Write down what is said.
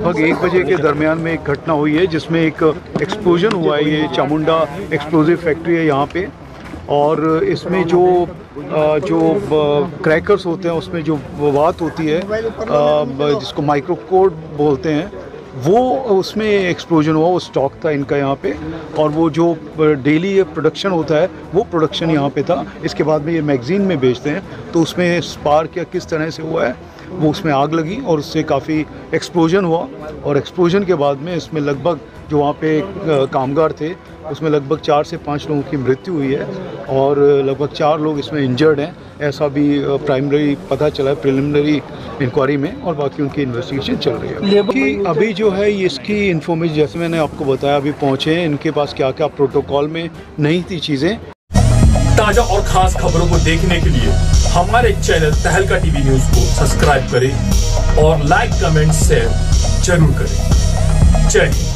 लगभग 1 बजे के दरमियान में एक घटना हुई है जिसमें एक एक्सप्लोजन हुआ है। ये चामुंडा एक्सप्लोजिव फैक्ट्री है यहाँ पे, और इसमें जो क्रैकर्स होते हैं उसमें जो बात होती है जिसको माइक्रोकोड बोलते हैं, वो उसमें एक्सप्लोजन हुआ। वो स्टॉक था इनका यहाँ पे, और वो जो डेली ये प्रोडक्शन होता है वो प्रोडक्शन यहाँ पे था। इसके बाद में ये मैगज़ीन में बेचते हैं, तो उसमें स्पार्क या किस तरह से हुआ है वो उसमें आग लगी और उससे काफ़ी एक्सप्लोजन हुआ। और एक्सप्लोजन के बाद में इसमें लगभग जो वहाँ पे कामगार थे उसमें लगभग 4 से 5 लोगों की मृत्यु हुई है, और लगभग 4 लोग इसमें इंजर्ड हैं, ऐसा भी प्राइमरी पता चला है प्रिलिमिनरी इंक्वायरी में, और बाकी उनकी इन्वेस्टिगेशन चल रही है। कि अभी जो है इसकी इन्फॉर्मेशन जैसे मैंने आपको बताया अभी पहुँचे हैं, इनके पास क्या क्या प्रोटोकॉल में नहीं थी चीज़ें। ताजा और खास खबरों को देखने के लिए हमारे चैनल तहलका टीवी न्यूज को सब्सक्राइब करें और लाइक कमेंट शेयर जरूर करें। जय हिंद।